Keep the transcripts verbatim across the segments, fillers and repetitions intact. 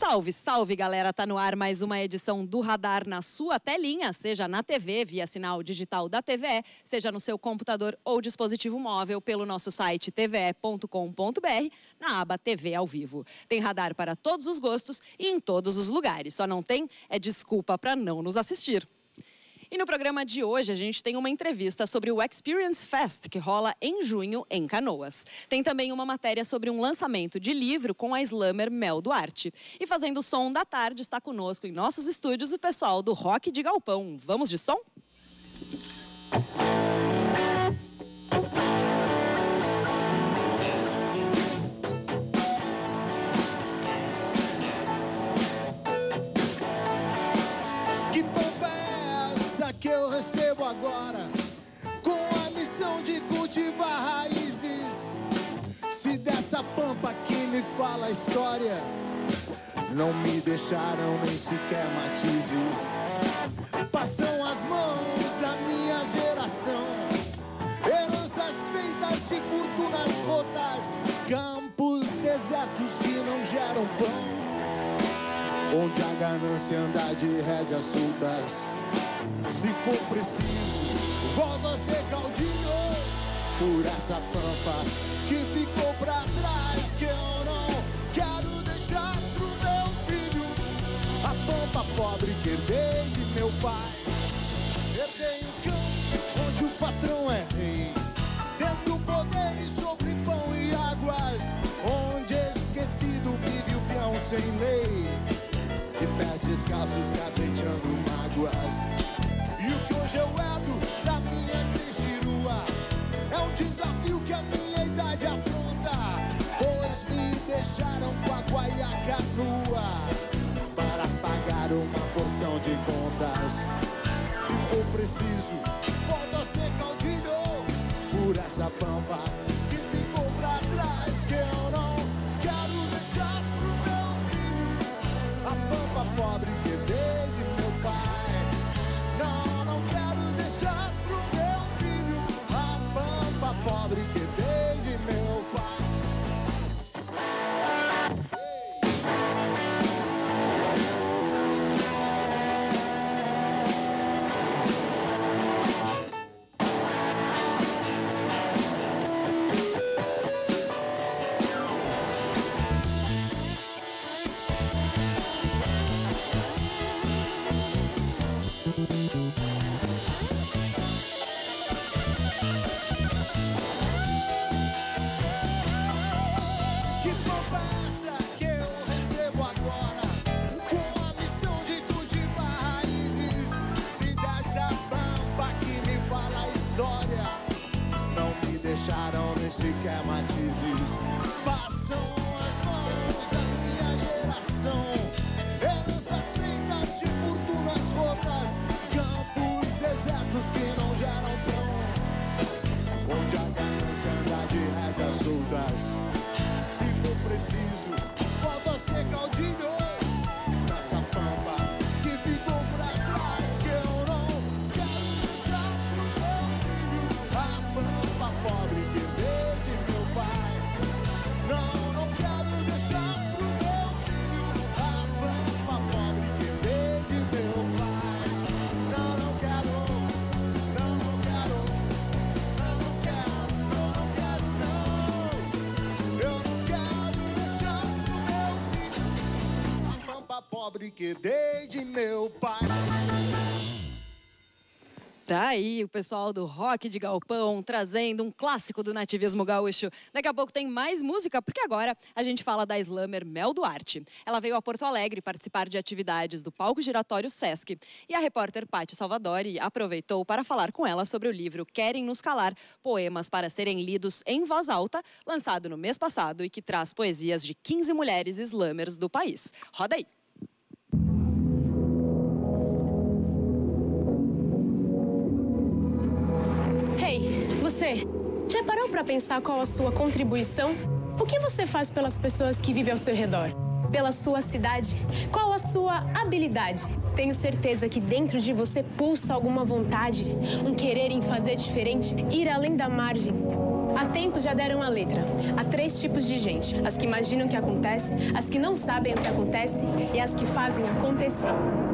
Salve, salve, galera! Tá no ar mais uma edição do Radar na sua telinha, seja na T V, via sinal digital da T V E, seja no seu computador ou dispositivo móvel, pelo nosso site t v e ponto com ponto b r, na aba T V ao vivo. Tem radar para todos os gostos e em todos os lugares. Só não tem é desculpa para não nos assistir. E no programa de hoje a gente tem uma entrevista sobre o Experience Fest, que rola em junho em Canoas. Tem também uma matéria sobre um lançamento de livro com a slammer Mel Duarte. E fazendo o som da tarde está conosco em nossos estúdios o pessoal do Rock de Galpão. Vamos de som? Que eu recebo agora, com a missão de cultivar raízes. Se dessa pampa que me fala a história, não me deixaram nem sequer matizes. Passam as mãos da minha geração, heranças feitas de fortunas rotas, campos desertos que não geram pão, onde a ganância anda de rédeas soltas. Se for preciso, volto a ser caudilho por essa pampa que ficou pra trás, que eu não quero deixar pro meu filho. A pampa pobre que herdei de meu pai. Herdei um campo onde o patrão é rei, tendo poderes sobre pão e águas, onde esquecido vive o peão sem lei, de pés descalços cadeteando mágoas. E o que hoje eu herdo da minha grigirua é um desafio que a minha idade afronta, pois me deixaram com a guaiaca nua para pagar uma porção de contas. Se for preciso, volto a ser caudilho por essa pampa que ficou pra trás, que eu não quero deixar pro meu filho. A pampa pobre que herdei de meu pai. Não, não quero deixar pro meu filho a pampa pobre que dei de meu pai. Deixaram nem sequer matizes. Passam as mãos da minha geração, heranças feitas de fortunas rotas, campos desertos que não geram pão, onde a ganância anda de rédeas soltas. Se for preciso, volto a ser caudilho nessa pampa que ficou pra trás, que eu não quero deixar pro meu filho a pampa pobre que veio de meu pai. Não, não quero deixar pro meu filho a pampa pobre que veio de meu pai. Não, não quero, não, não quero, não, não quero, não, não quero, não. Eu não quero deixar pro meu filho a pampa pobre que dei de meu pai. Tá aí o pessoal do Rock de Galpão trazendo um clássico do nativismo gaúcho. Daqui a pouco tem mais música, porque agora a gente fala da slammer Mel Duarte. Ela veio a Porto Alegre participar de atividades do Palco Giratório Sesc. E a repórter Paty Salvadori aproveitou para falar com ela sobre o livro Querem Nos Calar, poemas para serem lidos em voz alta, lançado no mês passado e que traz poesias de quinze mulheres slammers do país. Roda aí! Você, já parou para pensar qual a sua contribuição? O que você faz pelas pessoas que vivem ao seu redor? Pela sua cidade? Qual a sua habilidade? Tenho certeza que dentro de você pulsa alguma vontade, um querer em fazer diferente, ir além da margem. Há tempos já deram a letra. Há três tipos de gente. As que imaginam o que acontece, as que não sabem o que acontece e as que fazem acontecer.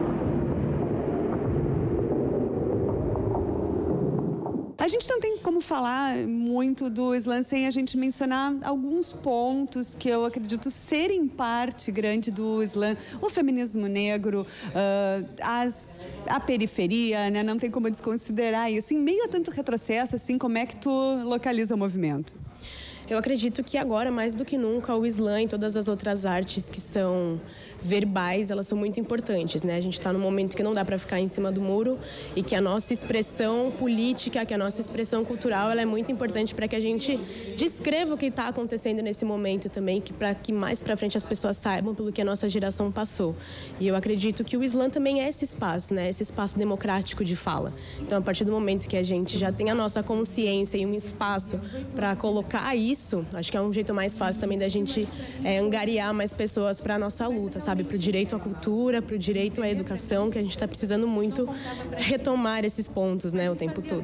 A gente não tem como falar muito do slam sem a gente mencionar alguns pontos que eu acredito serem parte grande do slam. O feminismo negro, uh, as, a periferia, né? Não tem como desconsiderar isso. Em meio a tanto retrocesso, assim, como é que tu localiza o movimento? Eu acredito que agora, mais do que nunca, o slam e todas as outras artes que são verbais, elas são muito importantes, né? A gente está num momento que não dá para ficar em cima do muro e que a nossa expressão política, que a nossa expressão cultural, ela é muito importante para que a gente descreva o que está acontecendo nesse momento também, que para que mais para frente as pessoas saibam pelo que a nossa geração passou. E eu acredito que o slam também é esse espaço, né? Esse espaço democrático de fala. Então, a partir do momento que a gente já tem a nossa consciência e um espaço para colocar isso, acho que é um jeito mais fácil também da gente é, angariar mais pessoas para a nossa luta, sabe? Para o direito à cultura, para o direito à educação, que a gente está precisando muito retomar esses pontos, né, o tempo todo.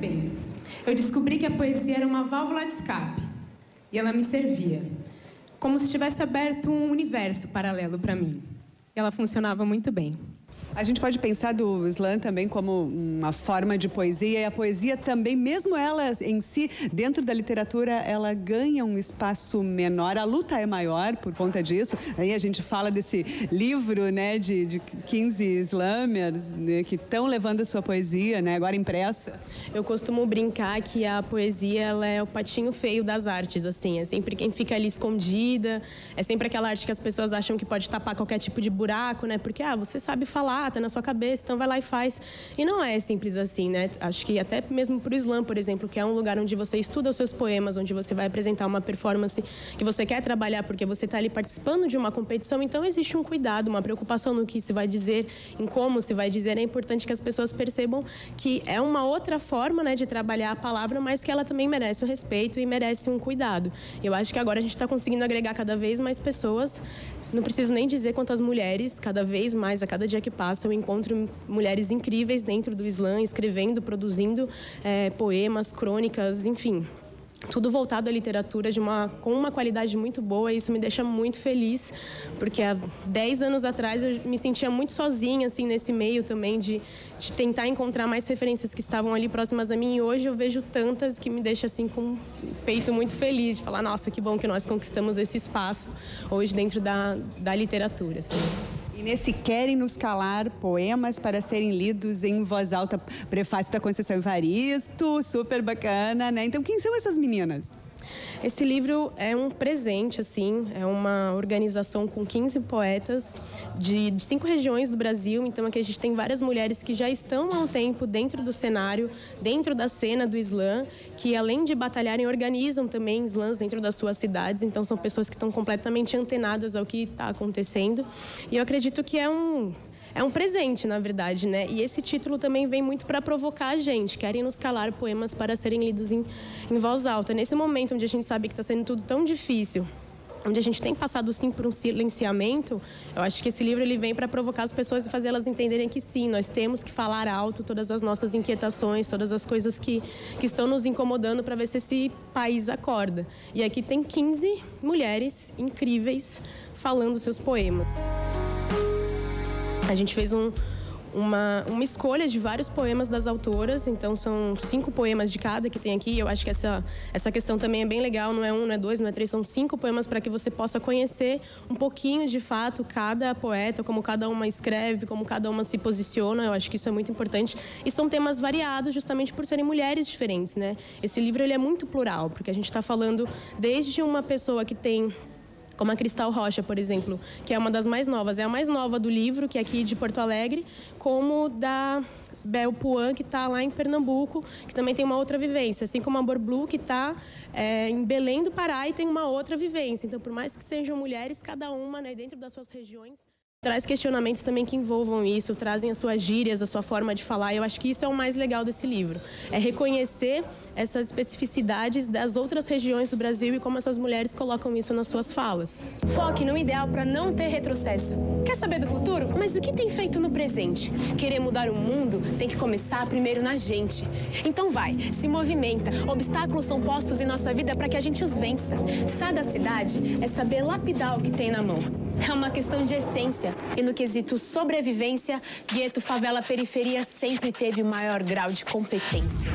Eu descobri que a poesia era uma válvula de escape e ela me servia, como se tivesse aberto um universo paralelo para mim. Ela funcionava muito bem. A gente pode pensar do slam também como uma forma de poesia, e a poesia também, mesmo ela em si, dentro da literatura, ela ganha um espaço menor, a luta é maior por conta disso. Aí a gente fala desse livro, né, de, de quinze slammers, né, que estão levando a sua poesia, né, agora impressa. Eu costumo brincar que a poesia, ela é o patinho feio das artes, assim, é sempre quem fica ali escondida, é sempre aquela arte que as pessoas acham que pode tapar qualquer tipo de buraco, né, porque, ah, você sabe falar, tá na sua cabeça, então vai lá e faz. E não é simples assim, né? Acho que até mesmo pro slam, por exemplo, que é um lugar onde você estuda os seus poemas, onde você vai apresentar uma performance que você quer trabalhar porque você está ali participando de uma competição, então existe um cuidado, uma preocupação no que se vai dizer, em como se vai dizer. É importante que as pessoas percebam que é uma outra forma, né, de trabalhar a palavra, mas que ela também merece um respeito e merece um cuidado. Eu acho que agora a gente está conseguindo agregar cada vez mais pessoas. Não preciso nem dizer quantas mulheres, cada vez mais, a cada dia que passa, eu encontro mulheres incríveis dentro do slam, escrevendo, produzindo é, poemas, crônicas, enfim. Tudo voltado à literatura de uma, com uma qualidade muito boa, e isso me deixa muito feliz, porque há dez anos atrás eu me sentia muito sozinha, assim, nesse meio também, de, de tentar encontrar mais referências que estavam ali próximas a mim, e hoje eu vejo tantas que me deixa, assim, com o peito muito feliz, de falar, nossa, que bom que nós conquistamos esse espaço hoje dentro da, da literatura, assim. E nesse Querem Nos Calar, poemas para serem lidos em voz alta, prefácio da Conceição Evaristo, super bacana, né? Então, quem são essas meninas? Esse livro é um presente, assim, é uma organização com quinze poetas de, de cinco regiões do Brasil. Então, aqui a gente tem várias mulheres que já estão há um tempo dentro do cenário, dentro da cena do slam, que além de batalharem, organizam também slams dentro das suas cidades. Então, são pessoas que estão completamente antenadas ao que está acontecendo. E eu acredito que é um... É um presente, na verdade, né? E esse título também vem muito para provocar a gente. Querem nos calar, poemas para serem lidos em, em voz alta. Nesse momento onde a gente sabe que está sendo tudo tão difícil, onde a gente tem passado, sim, por um silenciamento, eu acho que esse livro ele vem para provocar as pessoas e fazer elas entenderem que, sim, nós temos que falar alto todas as nossas inquietações, todas as coisas que, que estão nos incomodando, para ver se esse país acorda. E aqui tem quinze mulheres incríveis falando seus poemas. A gente fez um, uma, uma escolha de vários poemas das autoras, então são cinco poemas de cada que tem aqui. Eu acho que essa, essa questão também é bem legal, não é um, não é dois, não é três, são cinco poemas para que você possa conhecer um pouquinho, de fato, cada poeta, como cada uma escreve, como cada uma se posiciona. Eu acho que isso é muito importante. E são temas variados justamente por serem mulheres diferentes, né? Esse livro ele é muito plural, porque a gente está falando desde uma pessoa que tem... como a Cristal Rocha, por exemplo, que é uma das mais novas. É a mais nova do livro, que é aqui de Porto Alegre, como da Bel Puan, que está lá em Pernambuco, que também tem uma outra vivência. Assim como a Borblu, que está é, em Belém do Pará e tem uma outra vivência. Então, por mais que sejam mulheres, cada uma, né, dentro das suas regiões... Traz questionamentos também que envolvam isso, trazem as suas gírias, a sua forma de falar. Eu acho que isso é o mais legal desse livro. É reconhecer essas especificidades das outras regiões do Brasil e como essas mulheres colocam isso nas suas falas. Foque no ideal para não ter retrocesso. Quer saber do futuro? Mas o que tem feito no presente? Querer mudar o mundo tem que começar primeiro na gente. Então vai, se movimenta. Obstáculos são postos em nossa vida para que a gente os vença. Sagacidade é saber lapidar o que tem na mão. É uma questão de essência. E no quesito sobrevivência, gueto, favela, periferia sempre teve o maior grau de competência.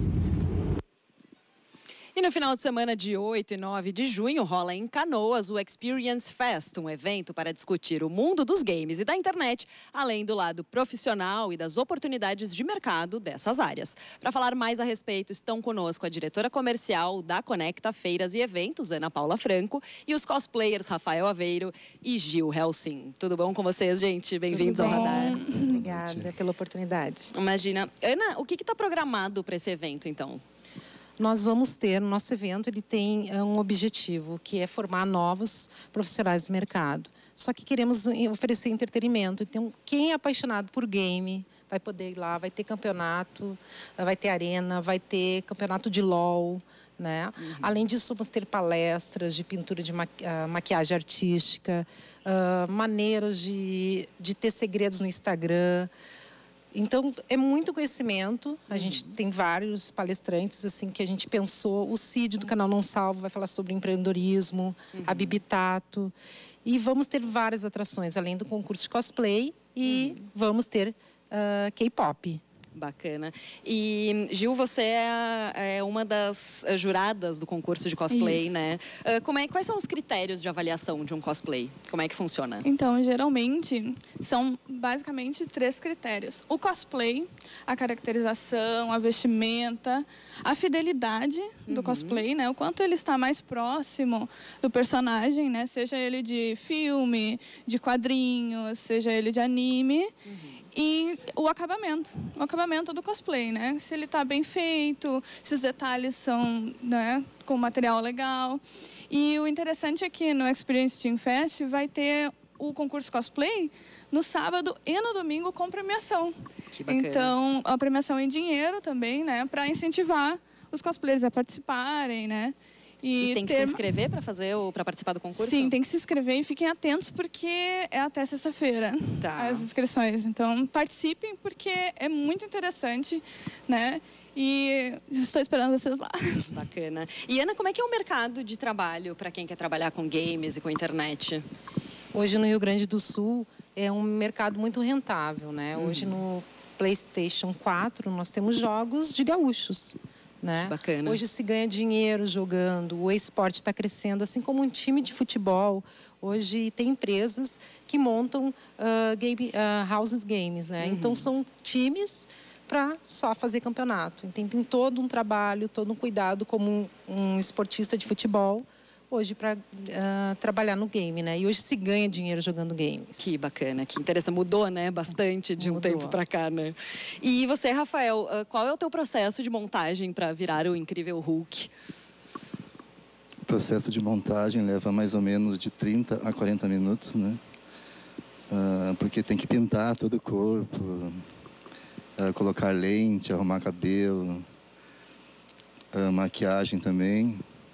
E no final de semana de oito e nove de junho, rola em Canoas o Experience Fest, um evento para discutir o mundo dos games e da internet, além do lado profissional e das oportunidades de mercado dessas áreas. Para falar mais a respeito, estão conosco a diretora comercial da Conecta Feiras e Eventos, Ana Paula Franco, e os cosplayers Rafael Aveiro e Gil Helsin. Tudo bom com vocês, gente? Bem-vindos ao Radar. Obrigada pela oportunidade. Imagina. Ana, o que está programado para esse evento, então? Nós vamos ter, no nosso evento, ele tem um objetivo, que é formar novos profissionais do mercado. Só que queremos oferecer entretenimento. Então, quem é apaixonado por game vai poder ir lá, vai ter campeonato, vai ter arena, vai ter campeonato de LOL, né? Uhum. Além disso, vamos ter palestras de pintura de maqui uh, maquiagem artística, uh, maneiras de, de ter segredos no Instagram. Então, é muito conhecimento. A uhum. gente tem vários palestrantes assim que a gente pensou. O Cid, do canal Não Salvo, vai falar sobre empreendedorismo, uhum. a Bibi Tato. E vamos ter várias atrações, além do concurso de cosplay. E uhum. vamos ter uh, K-pop. Bacana. E, Gil, você é, é uma das juradas do concurso de cosplay, Isso. né? Uh, como é, quais são os critérios de avaliação de um cosplay? Como é que funciona? Então, geralmente, são basicamente três critérios. O cosplay, a caracterização, a vestimenta, a fidelidade do uhum. cosplay, né? O quanto ele está mais próximo do personagem, né? Seja ele de filme, de quadrinhos, seja ele de anime. Uhum. E o acabamento, o acabamento do cosplay, né? Se ele está bem feito, se os detalhes são, né, com material legal. E o interessante é que no Experience Team Fest vai ter o concurso cosplay no sábado e no domingo com premiação. Que bacana. Então, a premiação em dinheiro também, né? Para incentivar os cosplayers a participarem, né? E, e tem que ter... se inscrever para fazer ou para participar do concurso? Sim, tem que se inscrever e fiquem atentos porque é até sexta-feira tá. as inscrições. Então participem porque é muito interessante, né? E estou esperando vocês lá. Bacana. E Ana, como é que é o mercado de trabalho para quem quer trabalhar com games e com internet? Hoje no Rio Grande do Sul é um mercado muito rentável, né? Hum. Hoje no PlayStation quatro nós temos jogos de gaúchos. Né? Bacana. Hoje se ganha dinheiro jogando, o esporte está crescendo, assim como um time de futebol. Hoje tem empresas que montam uh, game, uh, houses games, né? Uhum. Então são times para só fazer campeonato. Então tem todo um trabalho, todo um cuidado como um, um esportista de futebol hoje para uh, trabalhar no game, né? E hoje se ganha dinheiro jogando games. Que bacana, que interessante. Mudou, né? Bastante de Mudou. um tempo para cá, né? E você, Rafael, uh, qual é o teu processo de montagem para virar o incrível Hulk? O processo de montagem leva mais ou menos de trinta a quarenta minutos, né? Uh, porque tem que pintar todo o corpo, uh, colocar lente, arrumar cabelo, uh, maquiagem também.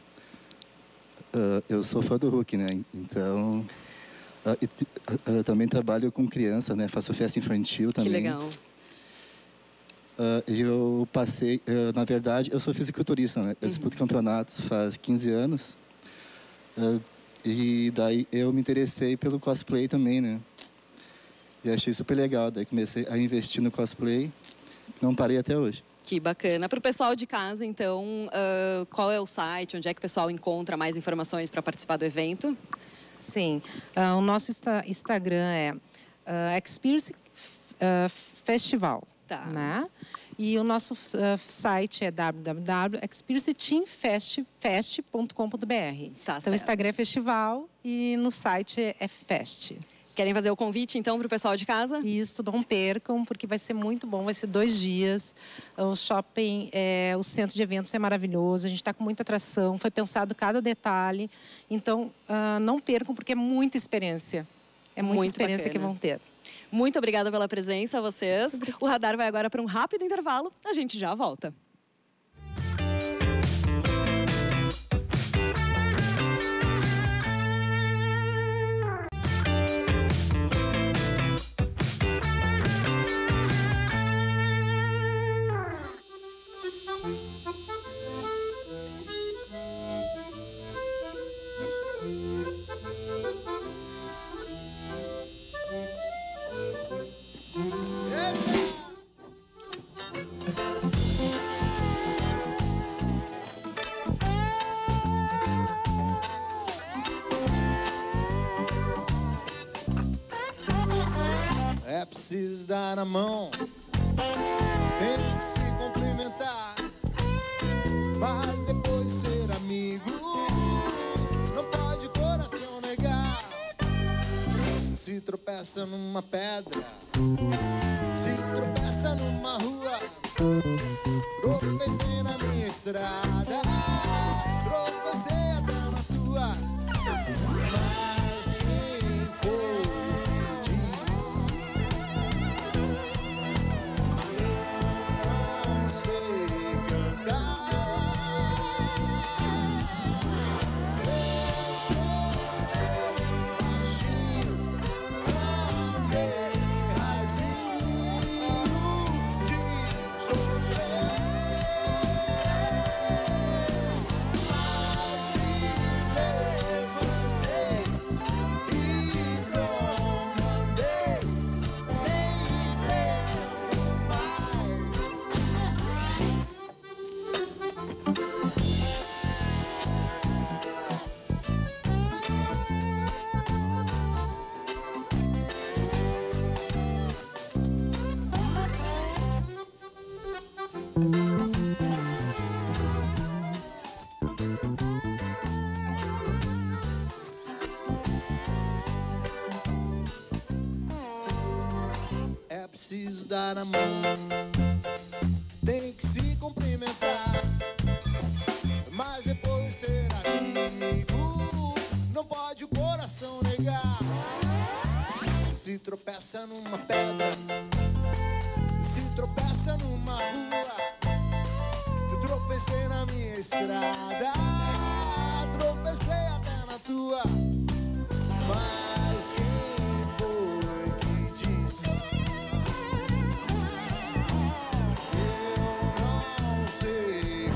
Uh, eu sou fã do Hulk, né? Então, uh, e, uh, também trabalho com criança, né? Faço festa infantil também. Que legal. Uh, eu passei, uh, na verdade, eu sou fisiculturista, né? Eu uhum. disputo campeonatos faz quinze anos. Uh, e daí eu me interessei pelo cosplay também, né? E achei super legal. Daí comecei a investir no cosplay. Não parei até hoje. Que bacana. Para o pessoal de casa, então, uh, qual é o site? Onde é que o pessoal encontra mais informações para participar do evento? Sim. Uh, o nosso insta Instagram é uh, Experience uh, Festival. Tá. Né? E o nosso uh, site é w w w ponto experience team fest ponto com ponto b r. Tá, então, o Instagram é festival e no site é fest. Querem fazer o convite, então, para o pessoal de casa? Isso, não percam, porque vai ser muito bom. Vai ser dois dias. O shopping, é, o centro de eventos é maravilhoso. A gente está com muita atração. Foi pensado cada detalhe. Então, uh, não percam, porque é muita experiência. É muita Muito experiência bacana. que vão ter. Muito obrigada pela presença, vocês. O Radar vai agora para um rápido intervalo. A gente já volta. É preciso dar a mão, tem que se cumprimentar, mas depois ser amigo, não pode o coração negar. Se tropeça numa pedra, se tropeça numa rua, tropecei na minha estrada, tropecei até na tua. Mas quem foi que disse? Eu não sei cantar. Eu chorei baixinho, andei rasinho de sofrer. Mas me levantei e comandei, nem lembro mais. É preciso dar a mão, tem que se cumprimentar, mas depois ser amigo, não pode o coração negar. Se tropeça numa pedra, se tropeça numa rua, eu tropecei na minha estrada, tropecei até na tua. Mas quem foi que disse? Eu não sei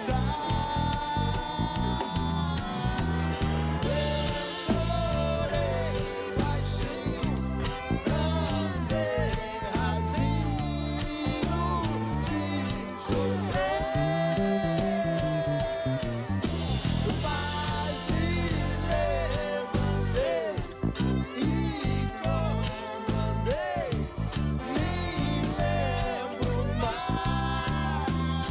cantar. Eu chorei baixinho, andei rasinho de sofrer. Mas me levantei e comandei, nem lembro mais.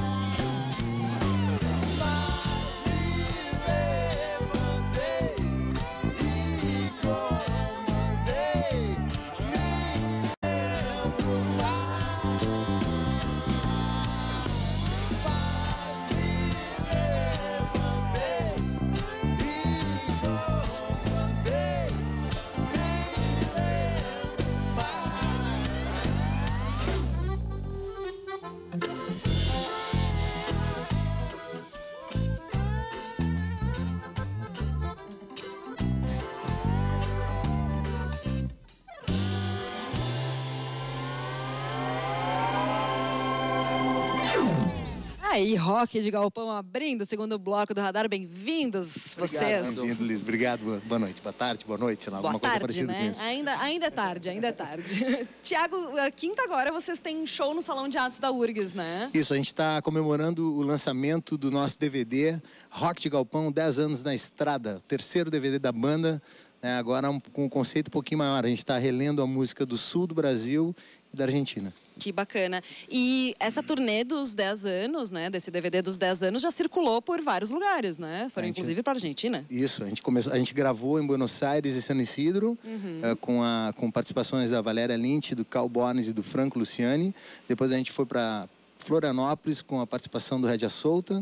Mas me levantei e comandei, nem lembro mais. Mas me levantei e comandei, nem Aí, Rock de Galpão abrindo o segundo bloco do Radar. Bem-vindos, vocês. Bem-vindo, Liz. Obrigado. Boa- Boa noite. Boa tarde, boa noite. sei lá, Boa alguma coisa tarde, parecida com né? isso. Ainda, ainda é tarde, ainda é tarde. Tiago, quinta agora vocês têm show no Salão de Atos da U R G S, né? Isso, a gente está comemorando o lançamento do nosso D V D, Rock de Galpão, dez anos na estrada. O terceiro D V D da banda, né, agora um- com um conceito um pouquinho maior. A gente está relendo a música do sul do Brasil e da Argentina. Que bacana. E essa turnê dos dez anos, né? Desse D V D dos dez anos já circulou por vários lugares, né? Foram A gente- inclusive para a Argentina. Isso, a gente, começou, a gente gravou em Buenos Aires e San Isidro, eh, com, a, com participações da Valéria Lynch, do Cal Bones e do Franco Luciani. Depois a gente foi para Florianópolis com a participação do Rédia Solta.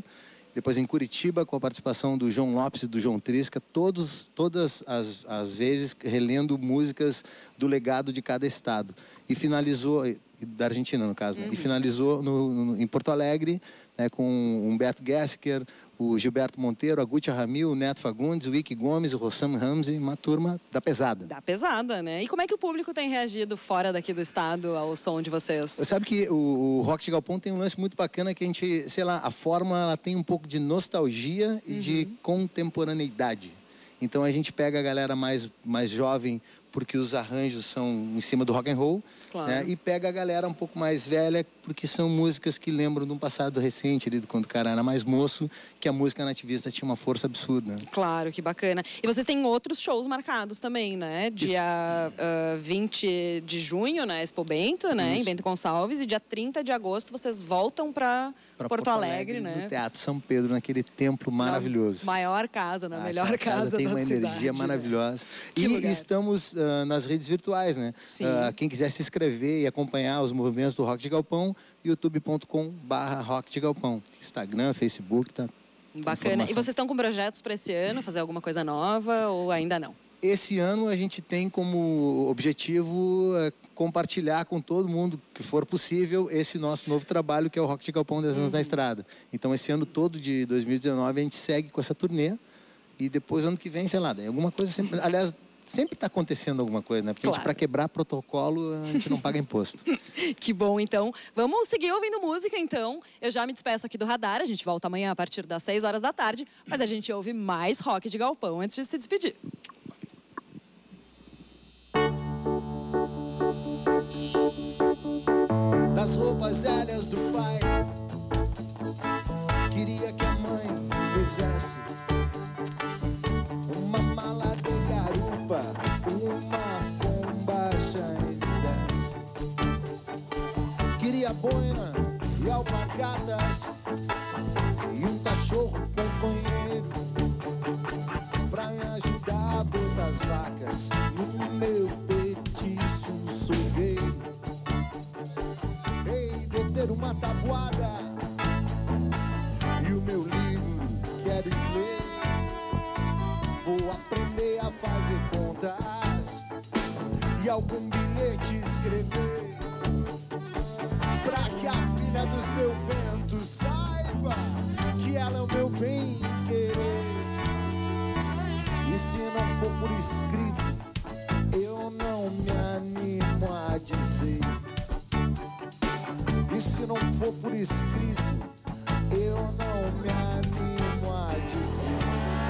Depois em Curitiba, com a participação do João Lopes e do João Trisca, todos, todas as, as vezes relendo músicas do legado de cada estado. E finalizou, da Argentina no caso, né? Uhum. E finalizou no, no, em Porto Alegre, né, com o Humberto Gessiker, o Gilberto Monteiro, a Gutia Ramil, o Neto Fagundes, o Ike Gomes, o Rossam Ramsey, uma turma da pesada. Da pesada, né? E como é que o público tem reagido fora daqui do estado ao som de vocês? Você sabe que o, o Rock de Galpão tem um lance muito bacana que a gente, sei lá, a fórmula ela tem um pouco de nostalgia e uhum. de contemporaneidade. Então a gente pega a galera mais, mais jovem porque os arranjos são em cima do rock and roll, claro. Né? E pega a galera um pouco mais velha porque são músicas que lembram de um passado recente, ali, quando o cara era mais moço, que a música nativista tinha uma força absurda. Claro, que bacana. E vocês têm outros shows marcados também, né? Dia uh, vinte de junho, na Expo Bento, né? Isso. Em Bento Gonçalves, e dia trinta de agosto vocês voltam para Porto, Porto Alegre, Alegre, né? No Teatro São Pedro, naquele templo maravilhoso. Na maior casa, na ah, melhor casa, casa tem da uma cidade, energia né? maravilhosa. Que e lugar. Estamos uh, nas redes virtuais, né? Sim. Uh, quem quiser se inscrever e acompanhar os movimentos do Rock de Galpão, youtube ponto com barra Rock de Galpão. Instagram, Facebook, tá? Bacana. E vocês estão com projetos para esse ano, fazer alguma coisa nova ou ainda não? Esse ano a gente tem como objetivo uh, compartilhar com todo mundo que for possível esse nosso novo trabalho, que é o Rock de Galpão dez anos uhum. na estrada. Então esse ano todo de dois mil e dezenove a gente segue com essa turnê e depois ano que vem, sei lá, alguma coisa sempre... Aliás, sempre está acontecendo alguma coisa, né? Porque claro. Para quebrar protocolo, a gente não paga imposto. Que bom, então. Vamos seguir ouvindo música, então. Eu já me despeço aqui do Radar. A gente volta amanhã a partir das seis horas da tarde. Mas a gente ouve mais Rock de Galpão antes de se despedir. Das roupas velhas do pai, queria que a mãe fizesse uma mala de garupa, uma bombacha em dez. Queria boina e alpargatas e um cachorro companheiro pra me ajudar a botar as vacas no meu petiço sorgueiro. Ter uma tabuada e o meu livro quero ler. Vou aprender a fazer contas e algum bilhete escrever, pra que a filha do seu vento saiba que ela é o meu bem querer. E se não for por escrito, eu não me animo a dizer. E se não for por escrito, eu não me animo a dizer.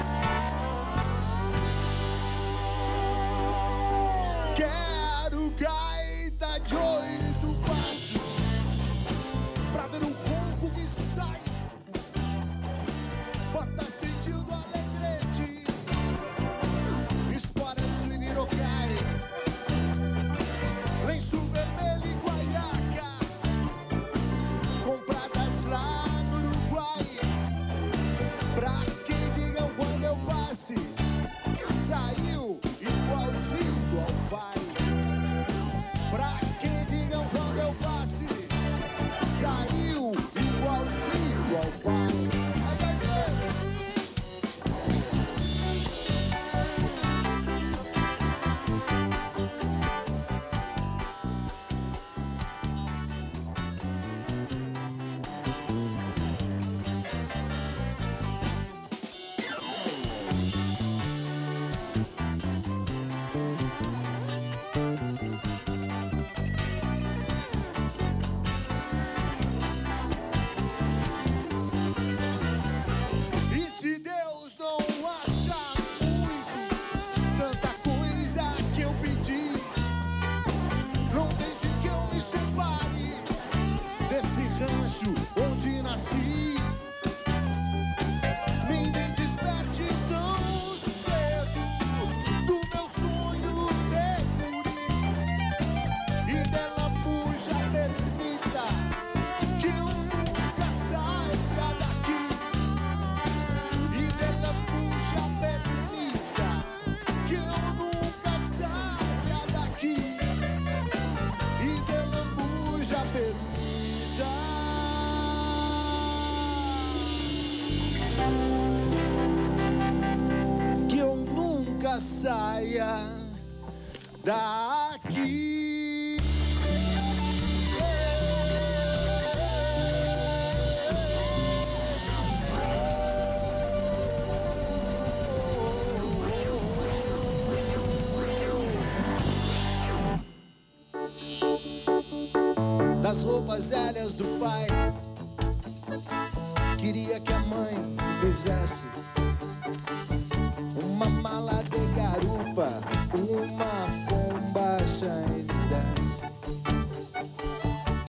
Quero gaita de oito passos pra ver um ronco que sai, bota sentido alegrete, esporas fluminocai, lenço vermelho e guaiaca, compradas lá no Uruguai. das roupas velhas do pai. Queria que a mãe fizesse uma mala de garupa, uma bomba Shine.